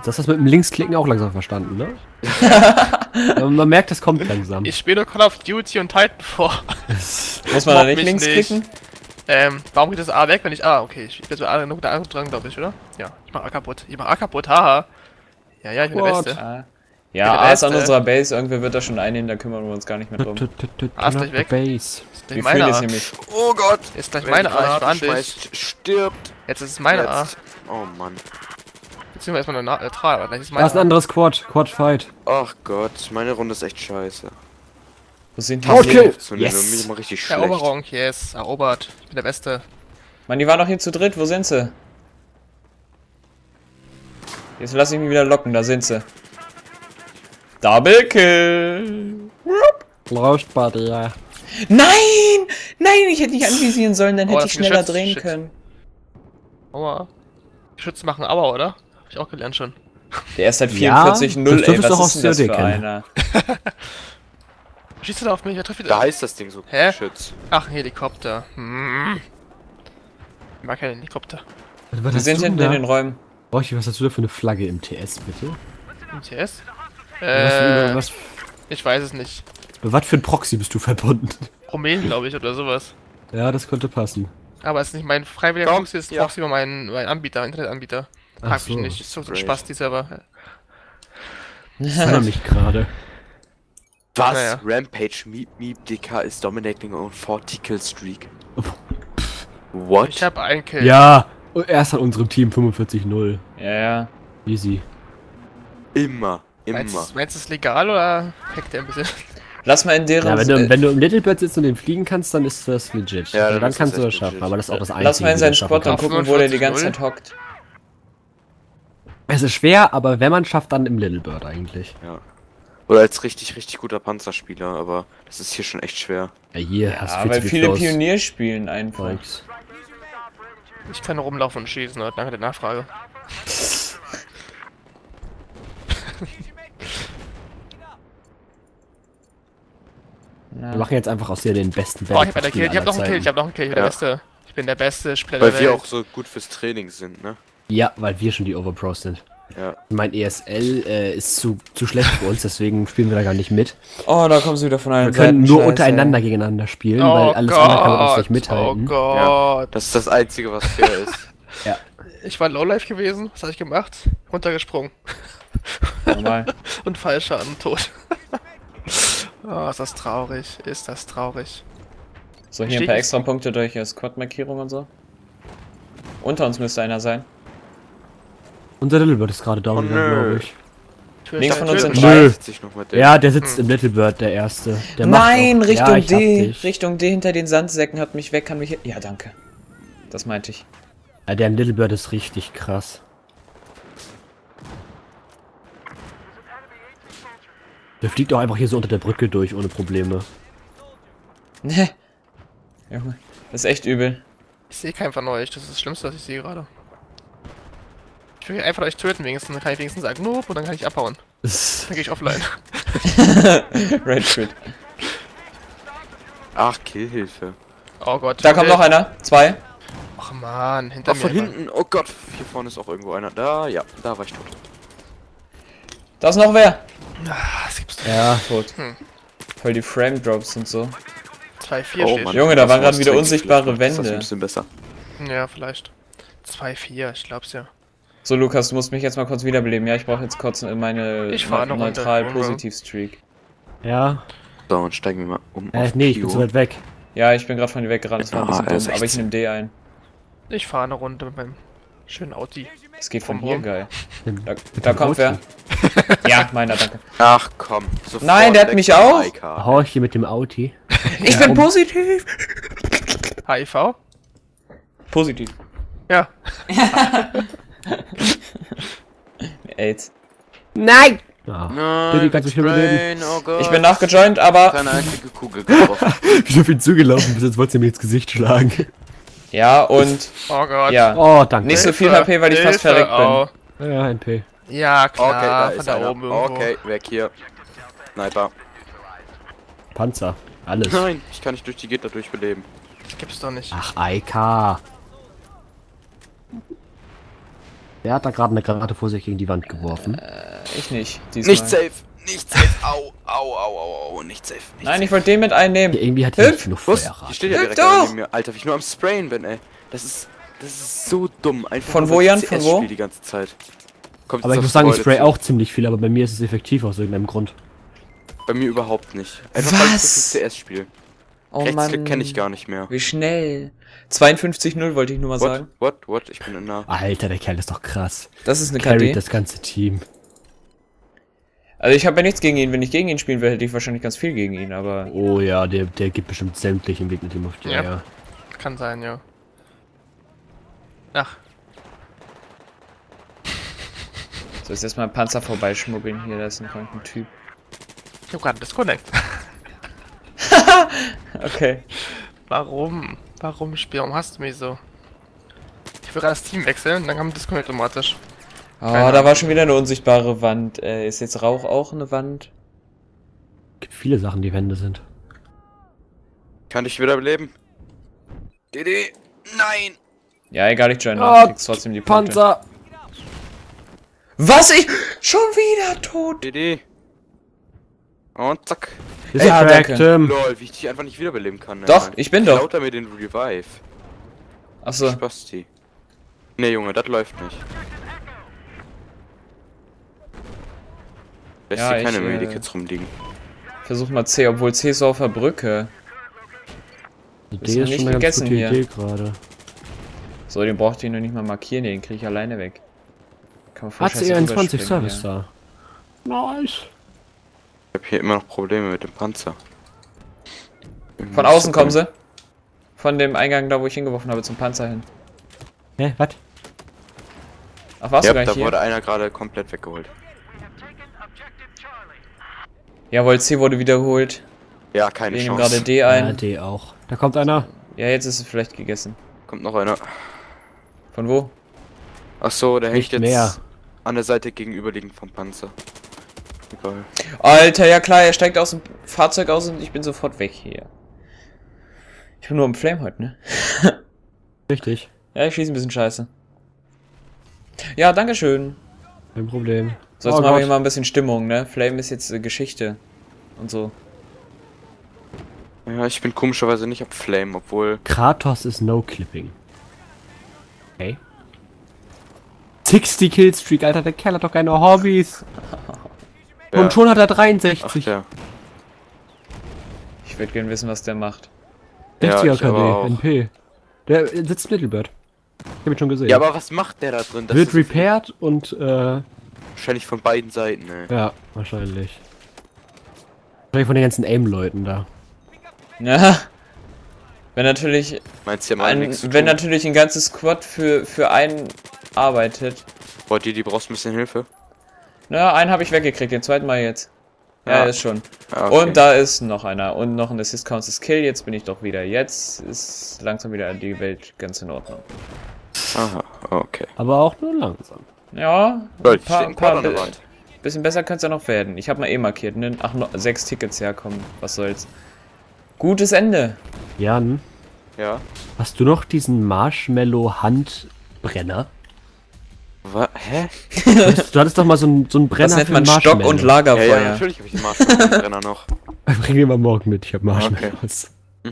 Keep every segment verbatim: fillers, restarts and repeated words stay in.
Das hast du mit dem Linksklicken auch langsam verstanden, ne? Man merkt, es kommt langsam. Ich spiele Call of Duty und Titanfall. Muss man da nicht links klicken? Ähm, warum geht das A weg, wenn ich... Ah, okay, ich bin so A genug da dran, glaube ich, oder? Ja, ich mach A kaputt. Ich mach A kaputt, haha. Ja, ja, ich bin What? der Beste. Ah. Ja, A ist an unserer Base, irgendwer wird da schon einnehmen, da kümmern wir uns gar nicht mehr drum. A ist gleich weg. Base. Ist gleich Wir meine fühlen A. jetzt nämlich. Oh Gott! Ist gleich meine A, ich warn dich. schmeißt, stirbt. Jetzt ist es meine A. Jetzt. Oh Mann. Beziehungsweise erstmal nur neutral, aber gleich ist Da meine ist ein A. anderes Quad. Quad Fight. Ach Gott, meine Runde ist echt scheiße. Wo sind die? Okay. So Yes. yes. Mich immer richtig schlecht. Eroberung, yes, erobert. Ich bin der Beste. Mann, die waren doch hier zu dritt, wo sind sie? Jetzt lass ich mich wieder locken, da sind sie. Double Kill! Läuft bei dir. Nein! Nein, ich hätte nicht anvisieren sollen, dann Oh, hätte das ich ist ein schneller Geschütz. drehen Shit. können. Aua. Geschütze machen aber, oder? Hab ich auch gelernt schon. Der ist halt Ja, vierundvierzig null, das ey, dürftest du was doch ist denn das aus der für kennen. einer? Schießt du da auf mich? Er trifft wieder. Da heißt das Ding so. Hä? Schütz. Ach, ein Helikopter. Hm. Ich mag keinen Helikopter. Was Wir hast sind du hinten da? in den Räumen. Bräuchte, was hast du da für eine Flagge im T S, bitte? M T S? Was, Äh, was, ich weiß es nicht. was für ein Proxy bist du verbunden? Rumänen, glaube ich, oder sowas. Ja, das könnte passen. Aber es ist nicht mein freiwilliger Komm, Proxy, es ist ja. Proxy über meinen, meinen Anbieter, Internetanbieter. Ach Frag so. mich nicht, ist so, so Great. Spaß, die Server. Ich erinnere mich gerade. Was? Naja. Rampage Meep Meep D K is dominating on forty kill streak. What? Ich hab einen Kill. Ja, erst an unserem Team fünfundvierzig null. Ja, ja. Easy. Immer. Immer. Meinst du, meinst du es legal oder hackt der ein bisschen? Lass mal in deren... Ja, wenn du, äh, wenn du im Little Bird sitzt und den fliegen kannst, dann ist das legit. Ja, Also dann dann ist kannst das du echt das schaffen, legit. aber das ist auch das Einzige. lass mal in wie seinen du Spot schaffen und kannst. gucken, wo der die ganze Zeit hockt. Es ist schwer, aber wenn man schafft, dann im Little Bird eigentlich. Ja. Oder als richtig, richtig guter Panzerspieler, aber das ist hier schon echt schwer. Ja, hier hast du Ja, viel weil zu viel viele Flows. Pionier spielen einfach. Volks. Ich kann rumlaufen und schießen, oder? Danke der Nachfrage. Na. Wir machen jetzt einfach aus dir den besten Oh, ich hab einen Kill, ich hab aller noch einen Kill, ich Zeiten. hab noch einen Kill, ich bin der Ja. Beste. Ich bin der beste Spieler Weil der wir Welt. auch so gut fürs Training sind, ne? Ja, weil wir schon die Overpros sind. Ja. Mein E S L äh, ist zu, zu schlecht für uns, deswegen spielen wir da gar nicht mit. Oh, da kommen sie wieder von allen Wir können Seiten. nur Scheiße. untereinander gegeneinander spielen, Oh weil alles andere kann man uns nicht Gott, mithalten. Oh Gott. Das ist das Einzige, was fair ist. Ja. Ich war Lowlife gewesen, was habe ich gemacht? Runtergesprungen. Normal. Und Fallschaden, tot. Oh, ist das traurig, ist das traurig. So, hier ein Steht paar nicht- extra Punkte durch äh, Squad-Markierung und so. Unter uns müsste einer sein. Unser Little Bird ist gerade down Oh, gegangen, nö. glaube ich. Tür Links ist von uns Tür- sind Nö. drei. Sich noch mit dem. Ja, der sitzt im Little Bird, der Erste. Der macht Nein, auch. Richtung ja, ich hab D. dich. Richtung D hinter den Sandsäcken hat mich weg, kann mich... Ja, danke. Das meinte ich. Ja, der im Little Bird ist richtig krass. Der fliegt auch einfach hier so unter der Brücke durch, ohne Probleme. Ne. Junge, das ist echt übel. Ich sehe keinen von euch, das ist das Schlimmste, was ich sehe gerade. Ich will einfach euch töten wenigstens, dann kann ich wenigstens sagen Noob und dann kann ich abhauen. Dann gehe ich offline. Red Shit. Ach, Killhilfe. Oh Gott. Da kommt noch einer. Zwei. Ach man, hinter Ach, mir. von einfach. hinten. Oh Gott, hier vorne ist auch irgendwo einer. Da, ja, da war ich tot. Da ist noch wer. Ah, das gibt's doch. Ja, tot. Hm. Voll die Frame Drops und so. zwei vier Oh steht. Mann. Junge, da Das waren gerade Mouse wieder trinkt unsichtbare vielleicht noch. Das ist Wände. ein bisschen besser. Ja, vielleicht. zwei vier, ich glaub's ja. So, Lukas, du musst mich jetzt mal kurz wiederbeleben. Ja, ich brauche jetzt kurz meine Ich fahr eine Runde. neutral Runde. Positiv-Streak. Ja. So, und steigen wir mal um. Äh, auf nee, ich bin Pio. zu weit weg. Ja, ich bin gerade von dir weggerannt, das war ein Ah, bisschen er ist dumm, aber ich sechzehn. nehme D ein. Ich fahre eine Runde mit meinem schönen Audi. Das geht von Vom hier, Rum. geil. Mit Da, dem da kommt Auto. wer. Ja, meiner, danke. Ach komm. Sofort Nein, der hat weg mich vom auch. I K. Hau ich hier mit dem Audi. Ich bin positiv. H I V? Positiv. Ja. AIDS. Nein! Ah. Nein, Bitte, kannst du mich überleben? Brain, oh Gott. Ich bin nachgejoint, aber... Keine einzige Kugel getroffen. Wieso viel zugelaufen bist, jetzt wolltest du mir ins Gesicht schlagen. Ja, und... Oh Gott. Ja. Oh, danke. Nicht so viel H P, weil ich fast Hilfe, verreckt bin. au. Ja, ein P. Ja, klar, Okay, da von ist da einer. oben irgendwo. Okay, weg hier. Sniper. Panzer. Alles. Nein, ich kann nicht durch die Gitter durchbeleben. Das gibt's doch nicht. Ach, I K. Der hat da gerade eine Granate vor sich gegen die Wand geworfen. Äh, ich nicht. Diesmal. Nicht safe. Nicht safe. Au, au, au, au, au. Nicht safe. Nicht Nein, safe. ich wollte den mit einnehmen. Ja, irgendwie hat die Hüpf! nicht genug Was? Feuerrate. Die steht ja direkt Doch! neben mir. Alter, wie ich nur am Sprayen bin, ey. Das ist... Das ist so dumm. Einfach Von nur, wo, weil ich Jan? C S Von wo? spiele die ganze Zeit. Kommt Aber jetzt ich muss aufs sagen, ich Gebäude spray zu. auch ziemlich viel, aber bei mir ist es effektiv aus irgendeinem Grund. Bei mir überhaupt nicht. Einfach weil ich Was? so viel C S spiele. Oh Rechtsklick Mann. kenne ich gar nicht mehr. Wie schnell. zweiundfünfzig null wollte ich nur mal What? sagen. What? What? Ich bin in einer... Alter, der Kerl ist doch krass. Das ist eine K Carry D. das ganze Team. Also ich habe ja nichts gegen ihn. Wenn ich gegen ihn spielen will, hätte ich wahrscheinlich ganz viel gegen ihn, aber... Oh ja, der, der gibt bestimmt sämtlichen Weg mit ihm auf die Ja. Eier. Kann sein, ja. Ach, So, jetzt erstmal ein Panzer vorbeischmuggeln. Hier, da ist ein kranker Typ. ich hab gerade Disconnect. Okay. Warum? Warum, Spiel? Warum hast du mich so? Ich will gerade das Team wechseln und dann kam Disconnect automatisch. Oh, Keine da war Ahnung. schon wieder eine unsichtbare Wand. Äh, ist jetzt Rauch auch eine Wand? Gibt viele Sachen, die Wände sind. Kann ich wiederbeleben? D D! Nein! Ja, egal, ich join. Ah, Du kriegst trotzdem die Punkte. Panzer! Was? Ich... Schon wieder tot! D D! Und zack. Ist Ja, ja, danke. ähm, Lol, wie ich dich einfach nicht wiederbeleben kann. ey. Doch, ich bin doch. Klaut er mir den Revive. Achso. Spasti. Ne, Junge, das läuft nicht. Lässt Ja, hier keine ich, äh, Medikits rumliegen. Versuch mal C, obwohl C ist so auf der Brücke. die Ist Idee noch ist nicht schon eine ganz gegessen gute hier. Idee gerade. So, den braucht ich noch nicht mal markieren, den krieg ich alleine weg. Kann man voll Hat scheiße sie einundzwanzig rüberspringen Service hier. da. Nice. Ich hab hier immer noch Probleme mit dem Panzer. Irgendwie Von ist außen so kommen dumm. sie. Von dem Eingang da, wo ich hingeworfen habe, zum Panzer hin. Hä, was? Ach, warst Ja, du gar da nicht hier? wurde einer gerade komplett weggeholt. Jawohl, C wurde wiederholt. Ja, keine Wir nehmen Chance. gerade D Ja, ein. D auch. Da kommt einer. Ja, jetzt ist es vielleicht gegessen. Kommt noch einer. Von wo? Ach so, der hängt Nicht jetzt mehr. an der Seite gegenüberliegend vom Panzer. Egal. Alter, ja klar, er steigt aus dem Fahrzeug aus und ich bin sofort weg hier. Ich bin nur im Flame heute, ne? Richtig. Ja, ich schieße ein bisschen scheiße. Ja, dankeschön. Kein Problem. So, jetzt Oh machen wir Gott. hier mal ein bisschen Stimmung, ne? Flame ist jetzt äh, Geschichte. Und so. Ja, ich bin komischerweise nicht ab Flame, obwohl... Kratos ist No-Clipping. Okay. sechzig Killstreak, Alter, der Kerl hat doch keine Hobbys. Ja. Und schon hat er Ach, dreiundsechzig. der. Ich würde gerne wissen, was der macht. Ja, sechziger ich aber K D, auch. N P. Der äh, sitzt Littlebird. Ich hab ihn schon gesehen. Ja, aber was macht der da drin? Das Wird ist repaired und, äh, wahrscheinlich von beiden Seiten, ey. ja, wahrscheinlich. Wahrscheinlich von den ganzen Aim-Leuten da. Ja. Wenn natürlich, Meinst du, ja mal ein, nichts zu wenn tun? natürlich ein ganzes Squad für, für einen arbeitet. Boah, die, die brauchst ein bisschen Hilfe. Na, einen habe ich weggekriegt, den zweiten Mal jetzt. Ja, Ja. ist schon. Ah, okay. Und da ist noch einer. Und noch ein Assist Counts as Kill. Jetzt bin ich doch wieder. Jetzt ist langsam wieder die Welt ganz in Ordnung. Aha, okay. Aber auch nur langsam. Ja, Lol, ein ich paar, stehe ein ein Quad paar an der bi- Wand. bisschen besser könnte es ja noch werden. Ich habe mal eh markiert, ne? Ach, noch sechs Tickets herkommen. Was soll's. Gutes Ende. Jan, Ja. hast du noch diesen Marshmallow-Handbrenner? Was? Hä? Du hattest- du hattest doch mal so einen, so einen Brenner Das nennt für man Stock Marshmallow. und Ja, Lagerfeuer. ja, natürlich habe ich den Marshmallow-Brenner noch. Bring den mal morgen mit, ich hab Marshmallows.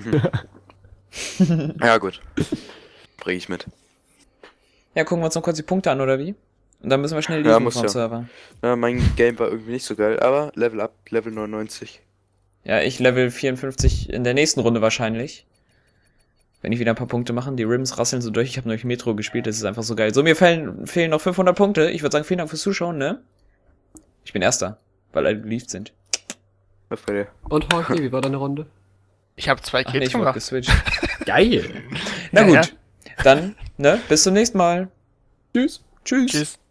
Ja, gut. Bring ich mit. Ja, gucken wir uns noch kurz die Punkte an, oder wie? Und dann müssen wir schnell Ja, liefern muss vom ja. Server. Ja, mein Game war irgendwie nicht so geil, aber Level up, Level neunundneunzig. Ja, ich Level vierundfünfzig in der nächsten Runde wahrscheinlich. Wenn ich wieder ein paar Punkte mache. Die Rims rasseln so durch. Ich habe neulich Metro gespielt, das ist einfach so geil. So, mir fehlen, fehlen noch fünfhundert Punkte. Ich würde sagen, vielen Dank fürs Zuschauen, ne? Ich bin Erster, weil alle geliebt sind. Was bei dir? Und Jorge, wie war deine Runde? Ich habe zwei Ach nee, Kills ich wurde gemacht. geswitcht. Geil! Na Ja, gut, ja. dann, ne, bis zum nächsten Mal. Tschüss. Tschüss. Tschüss.